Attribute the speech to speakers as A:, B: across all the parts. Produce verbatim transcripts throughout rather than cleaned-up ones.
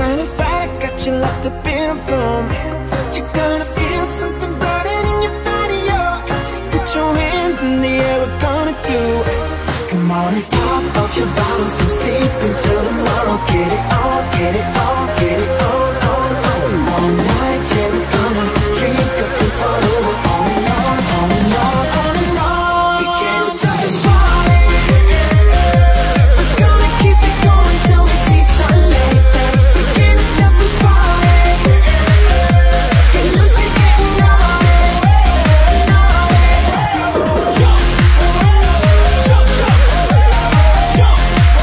A: trying to fight, I got you locked up in a room. You're gonna feel something burning in your body, oh. Put your hands in the air, we're gonna do it. Come on and pop off your bottles and sleep until tomorrow. Get it on, get it on, get it on, on, on. All night, yeah, we're gonna drink up and fall over. On and on, on and on, on and on. We can't jump this party. We're gonna keep it going till we see sunlight. We can't jump this party. Get loose, we getting naughty, naughty. Jump, jump, jump, jump.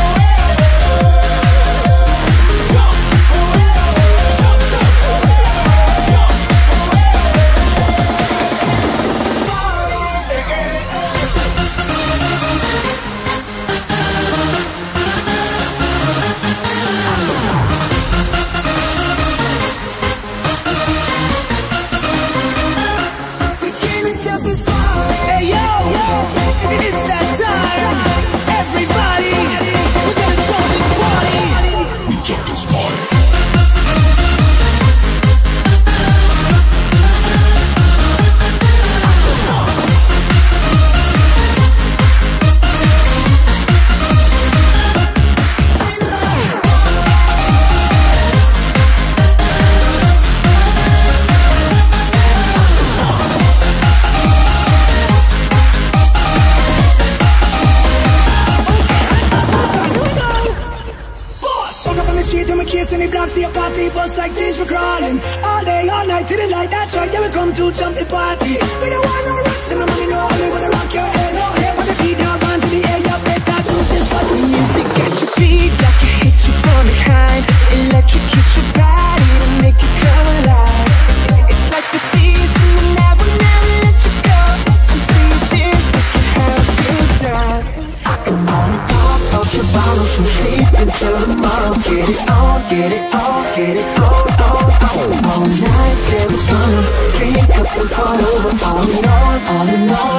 A: We can't jump this party. Hey yo, it's that time. Everybody, we're gonna jump this party. We jump this party. Walk up on the street and we kiss in the block. See a party bus like this, we're crawling all day, all night till the light. That's right, yeah, we come to jump the party. We don't want no rest and no money, no. We wanna rock your head, no hair, put the feet down, run to the air. You better do just what the music get your feet like it hit you from behind. Electrocute your body to make you come alive. It's like the thieves in the night, we'll never let you go. And see you dance, we can have a good time. Come on, pop off your bottles and sleep until tomorrow. Get it on, get it on, get it on, on, on. All night, yeah, we're gonna drink up and fall over. On and on, on and on.